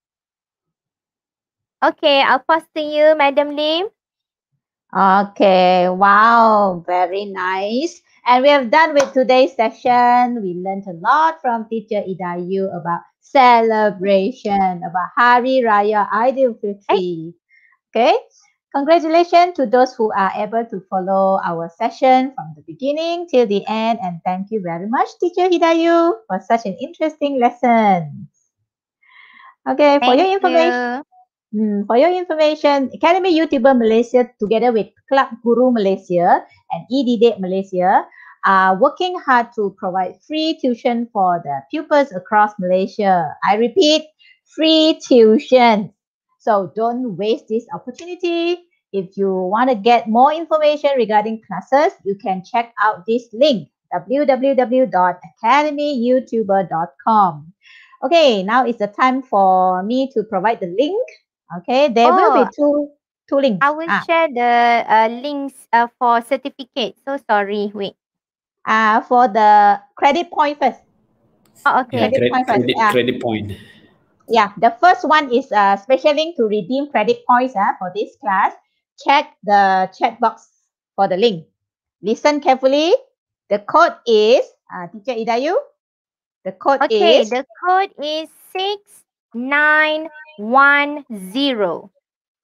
Okay, I'll pass to you, Madam Lim. Okay, wow, very nice. And we have done with today's session. We learned a lot from teacher Idayu about celebration, about Hari Raya Aidilfitri. Okay, congratulations to those who are able to follow our session from the beginning till the end. And thank you very much, teacher Hidayu, for such an interesting lesson. Okay, for Thank your information. you. Hmm, for your information, Academy YouTuber Malaysia together with Club Guru Malaysia and E D D Malaysia are working hard to provide free tuition for the pupils across Malaysia. I repeat, free tuition. So don't waste this opportunity. If you want to get more information regarding classes, you can check out this link, w w w dot academy youtuber dot com. Okay, now it's the time for me to provide the link. Okay, there will be Oh, two two links. I will Ah, share the uh, links uh, for certificate. So sorry, wait. uh, for the credit point first. Oh, Yeah, okay. Credit credit point first. credit, Yeah, credit point. yeah. The first one is a special link to redeem credit points uh, for this class. Check the chat box for the link. Listen carefully. The code is, uh, Teacher Idayu, the code Okay, is, the code is six nine one zero.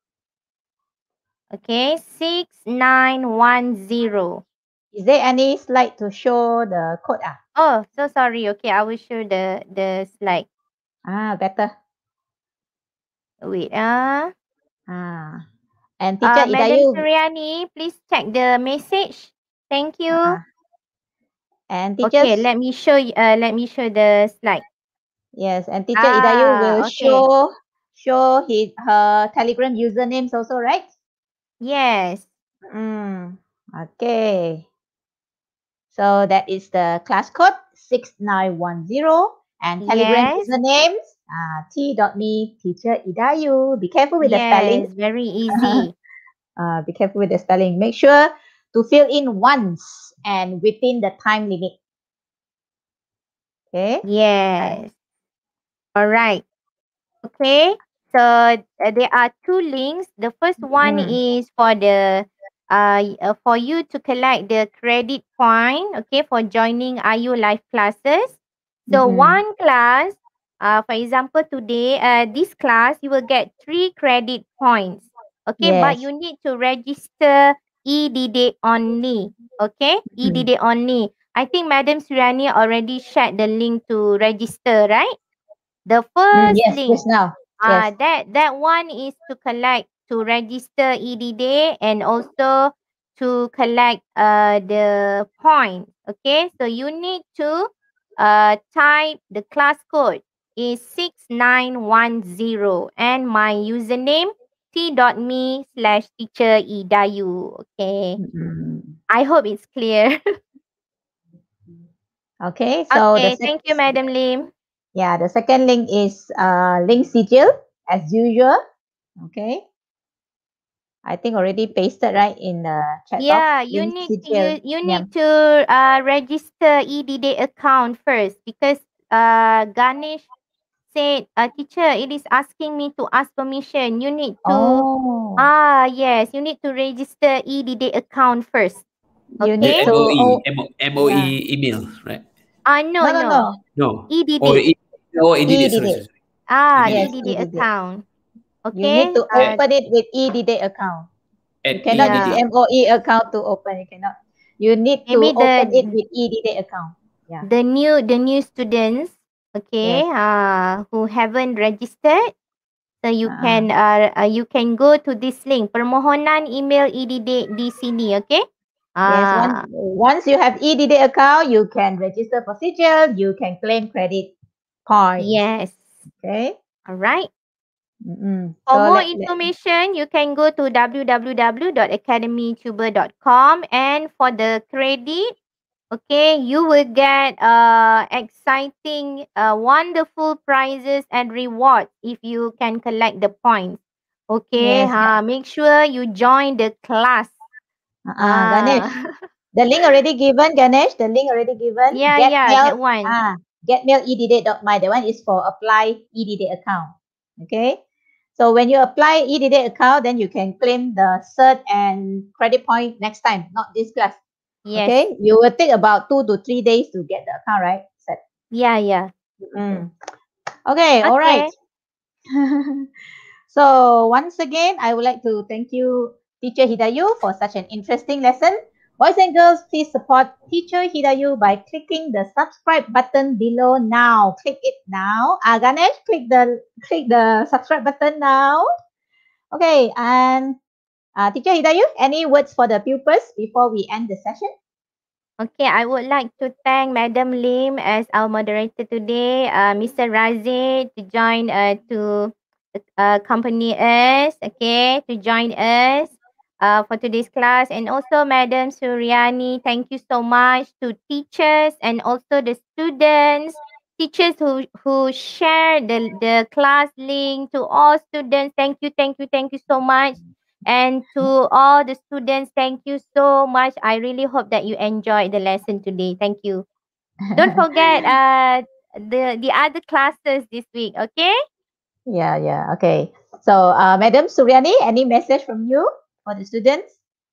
Okay, six nine one zero. is there any slide to show the code? Ah, Oh, so sorry. Okay, I will show the the slide. ah better. Wait, ah. Ah. And Teacher Uh, Madam Idayu, Suryani, please check the message. Thank you. uh, and Okay, teachers, let me show you. Uh, let me show the slide. yes, and Teacher Idayu will Ah, okay. show show his her Telegram usernames also, right? Yes. Mm, okay. So that is the class code six nine one zero and Telegram Yes. usernames uh, t.me Teacher Idayu. Be careful with the spelling. Yes, very easy. Uh, be careful with the spelling. Make sure to fill in once and within the time limit. Okay. Yes. All right. Okay. So uh, there are two links. The first one Mm. is for the uh, y- uh for you to collect the credit point. Okay, for joining I U live classes. So Mm-mm. one class, uh, for example, today, uh, this class you will get three credit points. Okay, but Yes. you need to register E D D only. Okay, E D D only. I think Madam Suryani already shared the link to register, right? The Mm, first yes, link, just now. uh, Yes. that that one is to collect to register E D D and also to collect uh the points. Okay, so you need to uh type the class code is six nine one zero and my username t.me slash teacher Idayu. Okay, Mm-mm. I hope it's clear. Okay, so the Okay, sec- thank you, Madam Lim. yeah, the second link is uh, link sigil as usual. Okay. I think already pasted right in the chat Yeah, box. you Link need Sijil. you, you Yeah. need to uh, register E D D account first because uh, Ganesh said, uh, teacher, it is asking me to ask permission. You need to Oh, ah yes, you need to register E D D account first. you The need Okay. to. M O E, Oh, M O- M O E yeah. email, right? Ah no No, no, no no. No. E D D. Oh, the e- oh, E D D. E D Sorry, D. sorry, sorry. Ah E D D. Yes, E D D E D D. account. You need Okay. to Uh, open it with E D D account. You At cannot use yeah. E D D. M O E account to open. You cannot. You need to Maybe open it the with E D D account. Yeah. the new the new students, okay, Yes. uh, who haven't registered. So you Ah. can uh, uh you can go to this link. Permohonan email E D D di sini, okay? Yes. Ah, Once once you have E D D account, you can register for Sijil. You can claim credit points. yes. Okay. All right. Mm-mm. For So more let, let, information, you can go to w w w dot academy tuber dot com, and for the credit, okay, you will get uh exciting, uh, wonderful prizes and rewards if you can collect the points. Okay, yes. uh, make sure you join the class. Uh-uh. Ganesh, Ah, the link already given. Ganesh, the link already given. yeah, Get yeah, mail. that one. Ah, get mail E D D dot my. That one is for apply E D D account. Okay. So when you apply E D D account, then you can claim the cert and credit point next time, not this class. Yes. Okay. You will take about two to three days to get the account, right? Set. Yeah, yeah. Mm. Okay. All right. Okay. So once again, I would like to thank you, Teacher Hidayu, for such an interesting lesson. Boys and girls, please support Teacher Hidayu by clicking the subscribe button below now. Click it now. Uh, Ganesh, click the click the subscribe button now. Okay, and uh, Teacher Hidayu, any words for the pupils before we end the session? Okay, I would like to thank Madam Lim as our moderator today, uh, Mister Razid to join uh, to uh, accompany us, okay, to join us uh, for today's class, and also Madam Suryani. Thank you so much to teachers and also the students, teachers who who share the the class link to all students. Thank you, thank you, thank you so much. And to all the students, thank you so much. I really hope that you enjoyed the lesson today. Thank you. Don't forget uh the the other classes this week, okay? Yeah, yeah. Okay. So, uh, Madam Suryani, any message from you for the students?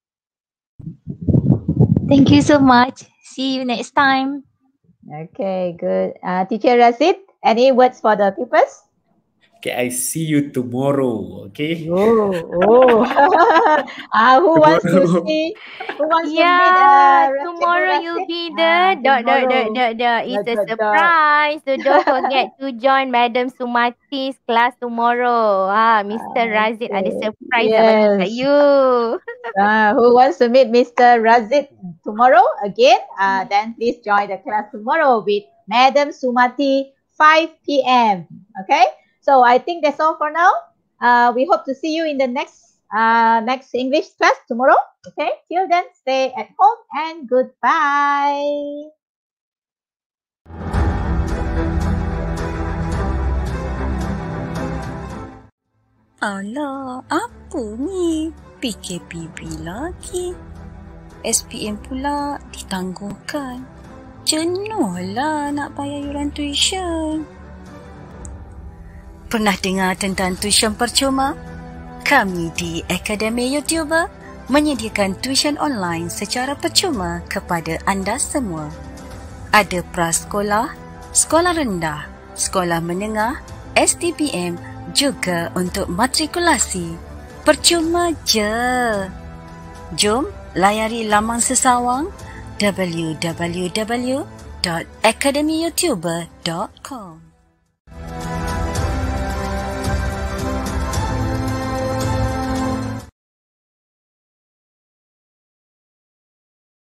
Thank you so much. See you next time. Okay, good. Uh, Teacher Razid, any words for the pupils? Okay, I see you tomorrow. Okay. Oh, oh. uh, who wants to Tomorrow. see? Who wants to meet? Yeah, Uh, Rasid tomorrow Rasid? you'll be Ah, there. Dot, dot, dot, tomorrow. dot, dot. It's Dot, a dot, dot. surprise. So don't forget to join Madam Sumati's class tomorrow. Ah, Mister Razid ada Okay. surprise nak bagi kat Yes. you. Uh, who wants to meet Mister Razid tomorrow again? Uh, then please join the class tomorrow with Madam Sumati, five p m Okay. So I think that's all for now. Uh, we hope to see you in the next uh, next English class tomorrow. Okay. Till then, stay at home and goodbye. Alah, apa ni? P K P B lagi. S P M pula ditangguhkan. Jenuhlah nak bayar yuran tuition. Pernah dengar tentang tuition percuma? Kami di Akademi YouTuber menyediakan tuition online secara percuma kepada anda semua. Ada prasekolah, sekolah rendah, sekolah menengah, S D P M, juga untuk matrikulasi. Percuma je. Jom layari laman sesawang w w w dot academy youtuber dot com.